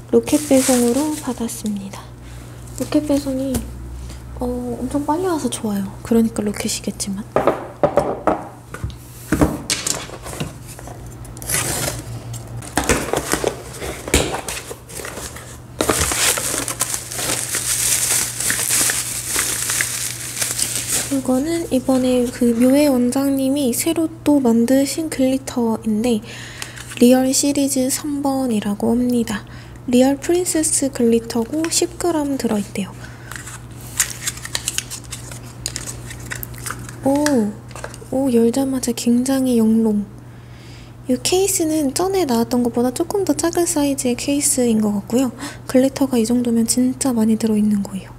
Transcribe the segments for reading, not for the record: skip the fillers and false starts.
로켓 배송으로 받았습니다. 로켓 배송이 엄청 빨리 와서 좋아요. 그러니까 로켓이겠지만. 이거는 이번에 그 묘의 원장님이 새로 또 만드신 글리터인데 리얼 시리즈 3번이라고 합니다. 리얼 프린세스 글리터고 10g 들어있대요. 오, 열자마자 굉장히 영롱. 이 케이스는 전에 나왔던 것보다 조금 더 작은 사이즈의 케이스인 것 같고요. 글리터가 이 정도면 진짜 많이 들어있는 거예요.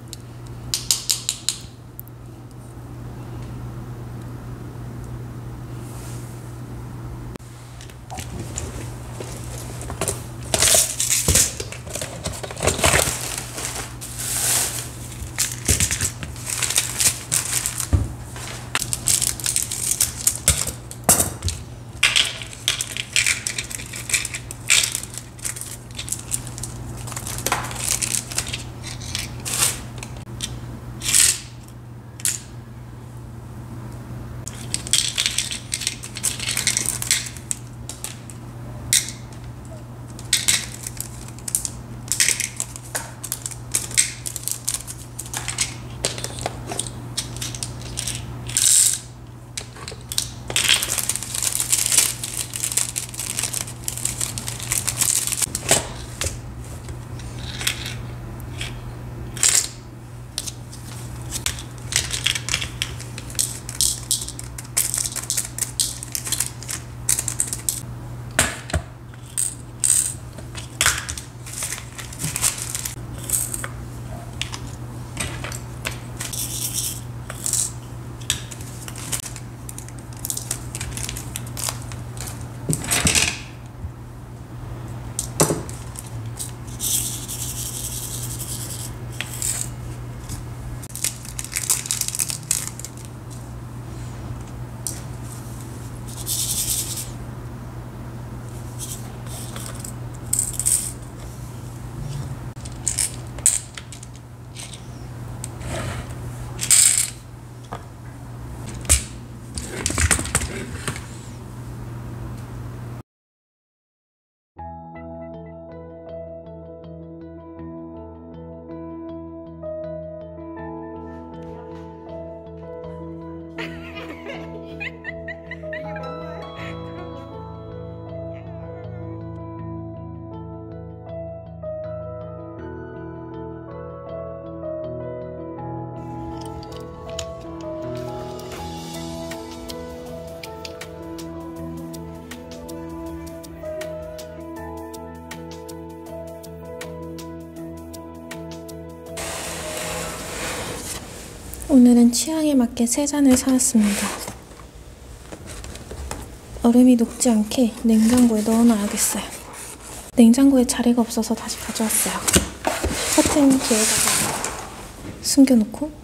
오늘은 취향에 맞게 3잔을 사왔습니다. 얼음이 녹지 않게 냉장고에 넣어놔야겠어요. 냉장고에 자리가 없어서 다시 가져왔어요. 커튼 뒤에다가 숨겨놓고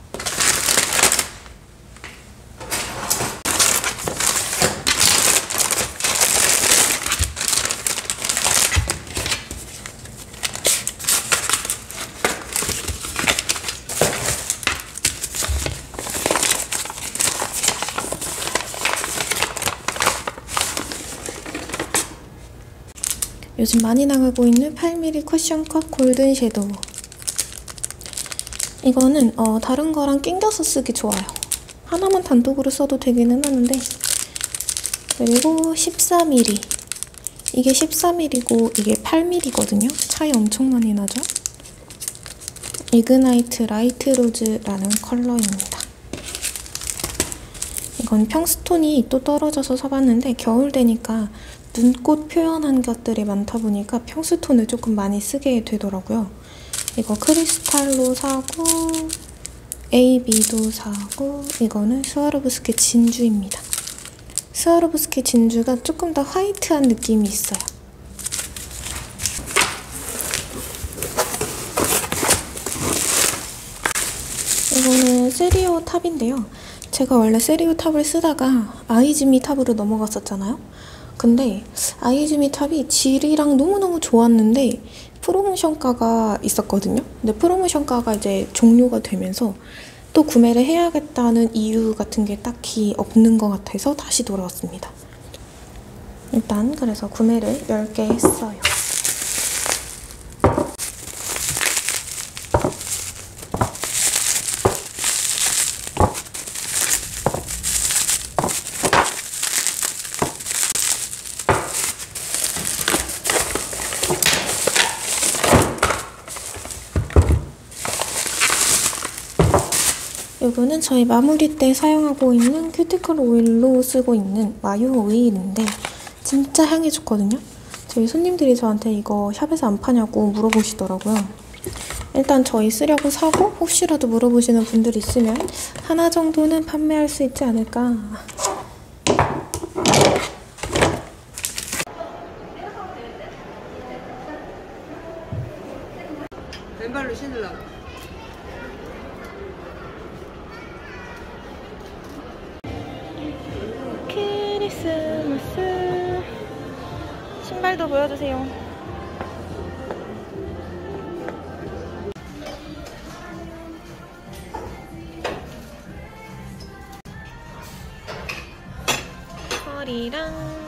요즘 많이 나가고 있는 8mm 쿠션컷 골든 섀도우. 이거는 다른 거랑 낑겨서 쓰기 좋아요. 하나만 단독으로 써도 되기는 하는데. 그리고 14mm. 이게 14mm고 이게 8mm거든요. 차이 엄청 많이 나죠? 이그나이트 라이트 로즈라는 컬러입니다. 이건 평스톤이 또 떨어져서 사봤는데 겨울 되니까 눈꽃 표현한 것들이 많다 보니까 평스톤을 조금 많이 쓰게 되더라고요. 이거 크리스탈로 사고 AB도 사고 이거는 스와로브스키 진주입니다. 스와로브스키 진주가 조금 더 화이트한 느낌이 있어요. 이거는 세리오 탑인데요. 제가 원래 세리오 탑을 쓰다가 아이즈미 탑으로 넘어갔었잖아요. 근데 아이즈미 탑이 질이랑 너무너무 좋았는데 프로모션가가 있었거든요. 근데 프로모션가가 이제 종료가 되면서 또 구매를 해야겠다는 이유 같은 게 딱히 없는 것 같아서 다시 돌아왔습니다. 일단 그래서 구매를 10개 했어요. 이거는 저희 마무리 때 사용하고 있는 큐티클 오일로 쓰고 있는 마요 오일인데 진짜 향이 좋거든요. 저희 손님들이 저한테 이거 샵에서 안 파냐고 물어보시더라고요. 일단 저희 쓰려고 사고 혹시라도 물어보시는 분들 있으면 하나 정도는 판매할 수 있지 않을까. 왼발로 신으려고. 크리스마스 신발도 보여주세요. 허리랑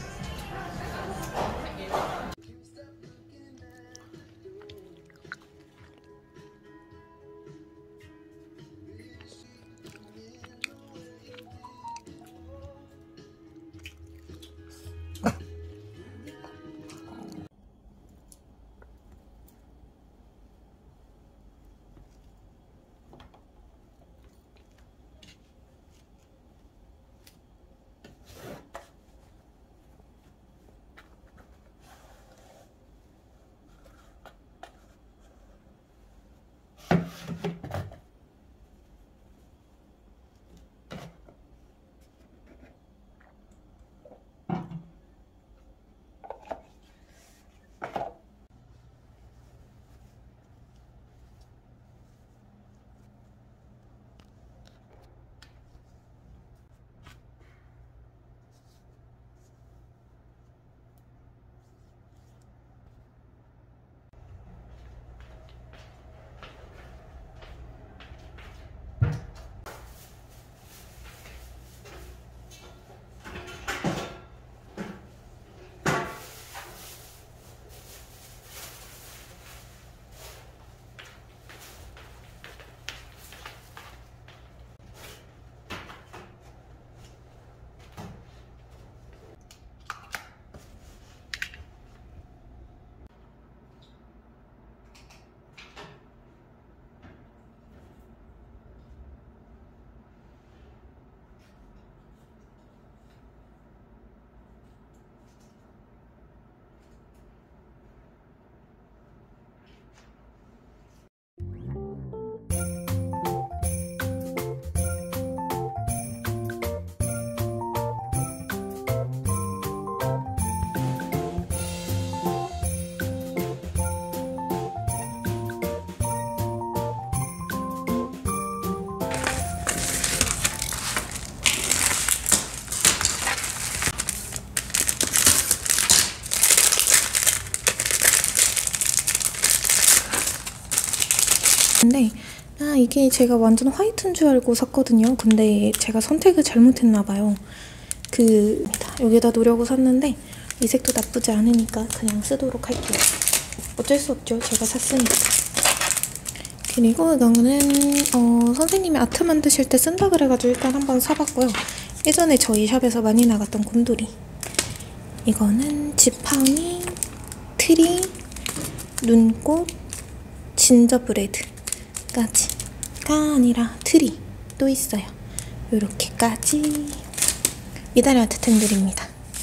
근데 이게 제가 완전 화이트인 줄 알고 샀거든요. 근데 제가 선택을 잘못했나봐요. 여기다 놓으려고 샀는데 이 색도 나쁘지 않으니까 그냥 쓰도록 할게요. 어쩔 수 없죠. 제가 샀으니까. 그리고 이거는 선생님이 아트 만드실 때 쓴다 그래가지고 일단 한번 사봤고요. 예전에 저희 샵에서 많이 나갔던 곰돌이. 이거는 지팡이, 트리, 눈꽃, 진저브레드까지가 아니라 트리 또 있어요. 요렇게까지 이달의 아트템들입니다.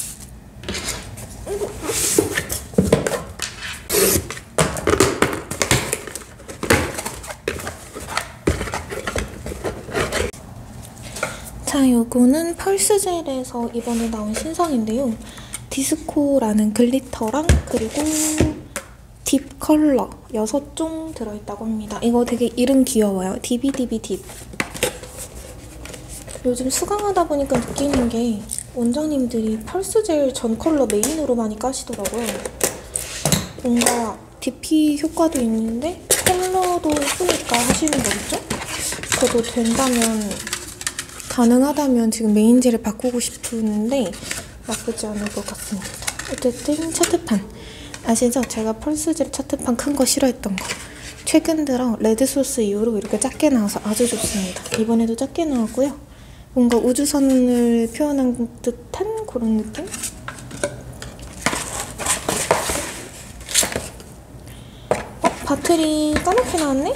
자, 요거는 펄스젤에서 이번에 나온 신상인데요. 디스코라는 글리터랑 그리고 딥 컬러 6종 들어있다고 합니다. 이거 되게 이름 귀여워요. 디비디비 딥. 요즘 수강하다 보니까 느끼는 게 원장님들이 펄스젤 전 컬러 메인으로 많이 까시더라고요. 뭔가 DP 효과도 있는데 컬러도 예쁘니까 하시는 거겠죠? 저도 된다면, 가능하다면 지금 메인 젤을 바꾸고 싶은데 나쁘지 않을 것 같습니다. 어쨌든 차트판 아시죠? 제가 펄스젤 차트판 큰 거 싫어했던 거. 최근 들어 레드소스 이후로 이렇게 작게 나와서 아주 좋습니다. 이번에도 작게 나왔고요. 뭔가 우주선을 표현한 듯한 그런 느낌? 바틀이 까맣게 나왔네?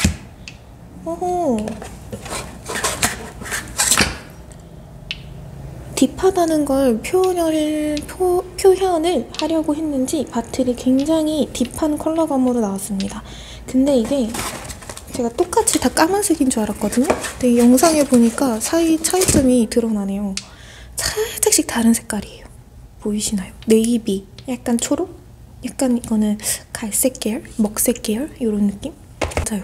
오호. 딥하다는 걸 표현을 하려고 했는지 바틀이 굉장히 딥한 컬러감으로 나왔습니다. 근데 이게 제가 똑같이 다 까만색인 줄 알았거든요? 근데 영상에 보니까 사이 차이점이 드러나네요. 살짝씩 다른 색깔이에요. 보이시나요? 네이비, 약간 초록? 약간 이거는 갈색 계열? 먹색 계열? 이런 느낌? 맞아요.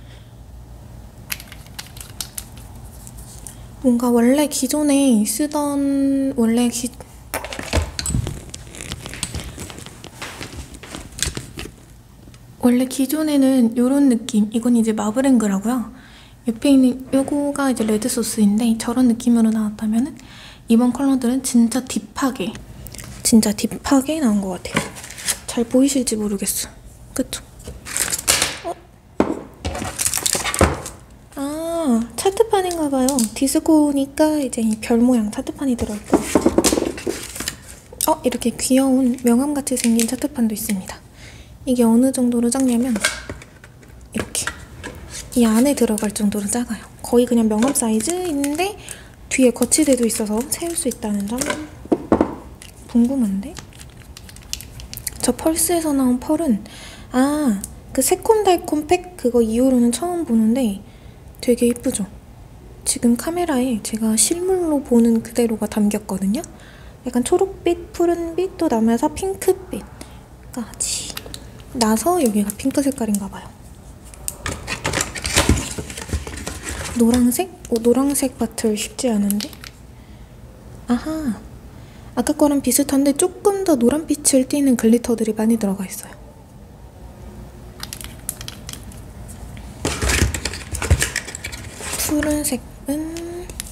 뭔가 원래 기존에 쓰던 원래 기존에는 이런 느낌, 이건 이제 마블앵그라고요. 옆에 있는 요거가 이제 레드소스인데 저런 느낌으로 나왔다면은 이번 컬러들은 진짜 딥하게 나온 것 같아요. 잘 보이실지 모르겠어. 그쵸? 아, 차트판인가봐요. 디스코니까 이제 별 모양 차트판이 들어있고, 이렇게 귀여운 명함같이 생긴 차트판도 있습니다. 이게 어느 정도로 작냐면 이렇게 이 안에 들어갈 정도로 작아요. 거의 그냥 명함 사이즈인데 뒤에 거치대도 있어서 세울 수 있다는 점. 궁금한데? 저 펄스에서 나온 펄은 그 새콤달콤 팩 그거 이후로는 처음 보는데 되게 예쁘죠? 지금 카메라에 제가 실물로 보는 그대로가 담겼거든요? 약간 초록빛, 푸른빛, 또 나면서 핑크빛까지 나서 여기가 핑크 색깔인가봐요. 노란색? 노란색 바틀 쉽지 않은데? 아하, 아까 거랑 비슷한데 조금 더 노란빛을 띠는 글리터들이 많이 들어가 있어요. 푸른색은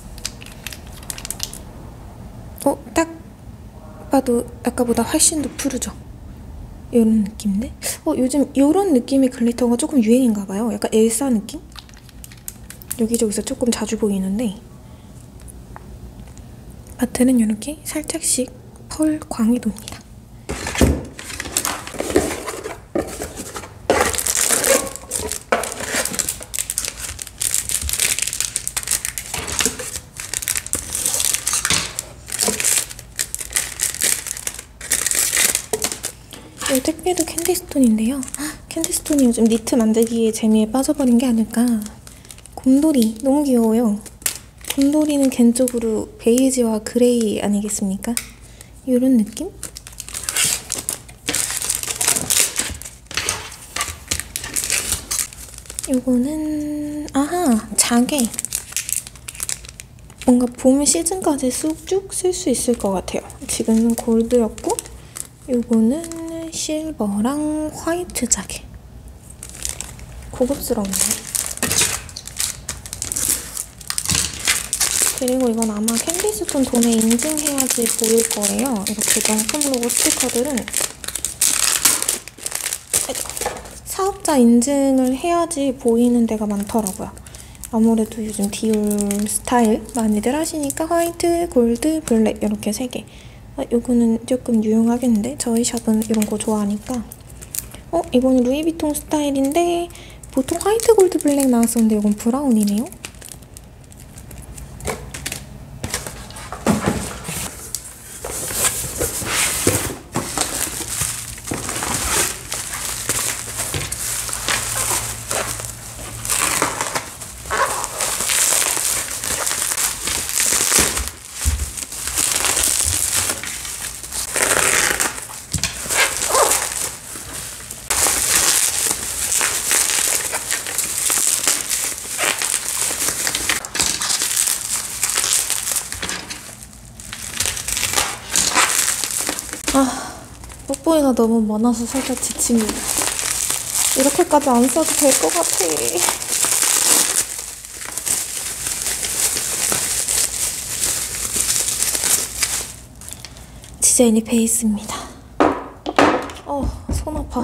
딱 봐도 아까보다 훨씬 더 푸르죠? 이런 느낌인데? 요즘 이런 느낌의 글리터가 조금 유행인가봐요. 약간 엘사 느낌? 여기저기서 조금 자주 보이는데 바틀은 이렇게 살짝씩 펄 광이 돕니다. 이 택배도 캔디스톤인데요. 캔디스톤이 요즘 니트 만들기의 재미에 빠져버린 게 아닐까. 곰돌이 너무 귀여워요. 곰돌이는 개인적으로 베이지와 그레이 아니겠습니까? 이런 느낌? 요거는 자개. 뭔가 봄 시즌까지 쑥쭉 쓸 수 있을 것 같아요. 지금은 골드였고 요거는 실버랑 화이트 자개. 고급스러운데? 그리고 이건 아마 캔디스톤 돈에 인증해야지 보일 거예요. 이렇게 명품 로고 스티커들은 사업자 인증을 해야지 보이는 데가 많더라고요. 아무래도 요즘 디올 스타일 많이들 하시니까 화이트, 골드, 블랙 이렇게 3개. 요거는 조금 유용하겠는데? 저희 샵은 이런 거 좋아하니까. 이거는 루이비통 스타일인데 보통 화이트, 골드, 블랙 나왔었는데 이건 브라운이네요? 뽀뽀이가 너무 많아서 살짝 지칩니다. 이렇게까지 안 써도 될 것 같아. 디자인이 베이스입니다. 손 아파.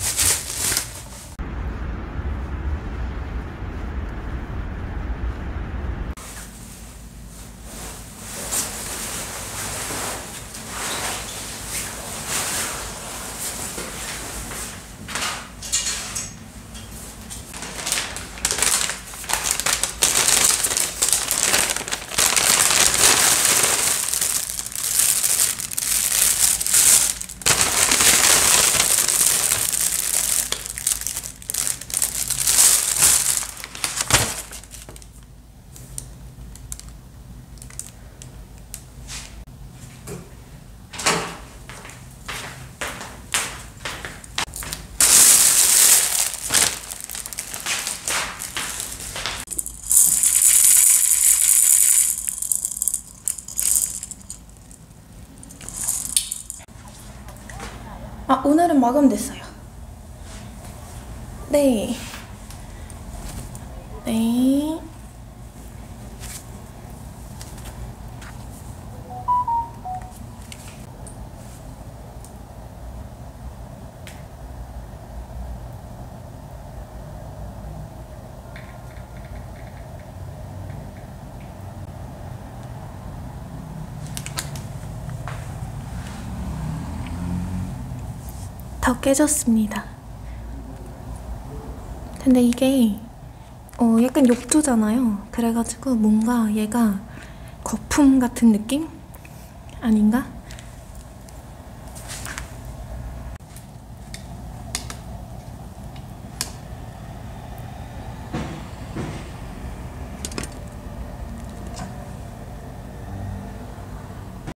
오늘은 마감됐어요. 네. 네. 다 깨졌습니다. 근데 이게 약간 욕조잖아요. 그래가지고 뭔가 얘가 거품 같은 느낌? 아닌가?